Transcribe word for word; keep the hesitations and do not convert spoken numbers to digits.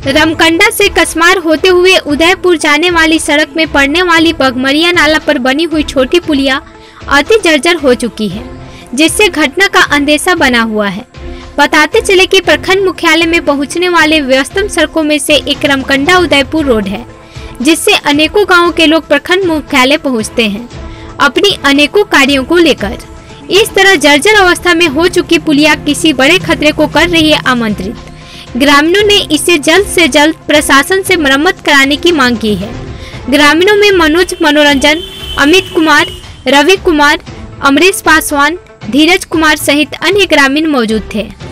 रमकंडा से कसमार होते हुए उदयपुर जाने वाली सड़क में पड़ने वाली बगमरिया नाला पर बनी हुई छोटी पुलिया अति जर्जर हो चुकी है, जिससे घटना का अंदेशा बना हुआ है। बताते चले कि प्रखंड मुख्यालय में पहुंचने वाले व्यस्तम सड़कों में से एक रमकंडा उदयपुर रोड है, जिससे अनेकों गांवों के लोग प्रखंड मुख्यालय पहुंचते हैं अपनी अनेकों कार्यों को लेकर। इस तरह जर्जर अवस्था में हो चुकी पुलिया किसी बड़े खतरे को कर रही है आमंत्रित। ग्रामीणों ने इसे जल्द से जल्द प्रशासन से मरम्मत कराने की मांग की है। ग्रामीणों में मनोज मनोरंजन, अमित कुमार, रवि कुमार, अमरीश पासवान, धीरज कुमार सहित अन्य ग्रामीण मौजूद थे।